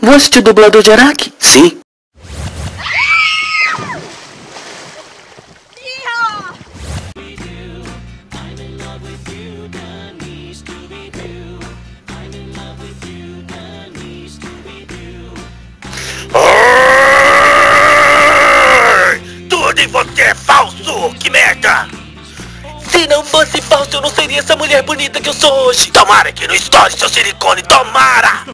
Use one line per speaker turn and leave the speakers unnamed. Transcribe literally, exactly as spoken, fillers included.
Vou assistir dublador de Araki? Sim.
Tudo em você é falso! Que merda! Se não fosse falso, eu não seria essa mulher bonita que eu sou hoje. Tomara que não estoure seu silicone, tomara!